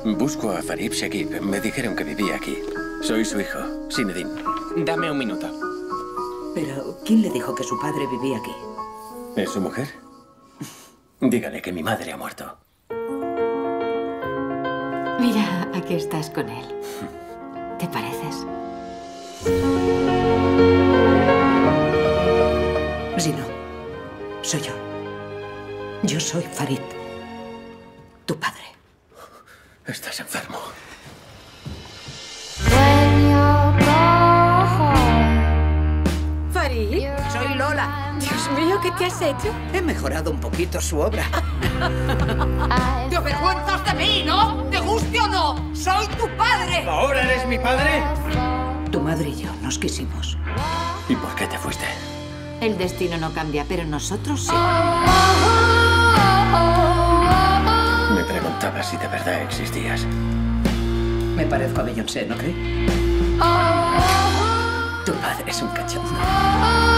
Busco a Farid Shakib. Me dijeron que vivía aquí. Soy su hijo, Zinedine. Dame un minuto. Pero, ¿quién le dijo que su padre vivía aquí? ¿Es su mujer? Dígale que mi madre ha muerto. Mira, aquí estás con él. ¿Te pareces? Si no, soy yo. Yo soy Farid, tu padre. Estás enfermo. Farid, Soy Lola. Dios mío, ¿qué te has hecho? He mejorado un poquito su obra. ¡Te avergüenzas de mí, ¿no? ¿Te guste o no? ¡Soy tu padre! ¿Ahora eres mi padre? Tu madre y yo nos quisimos. ¿Y por qué te fuiste? El destino no cambia, pero nosotros sí. Me preguntaba si de verdad existías. Me parezco a Beyoncé, ¿no crees? Tu padre es un cachondo.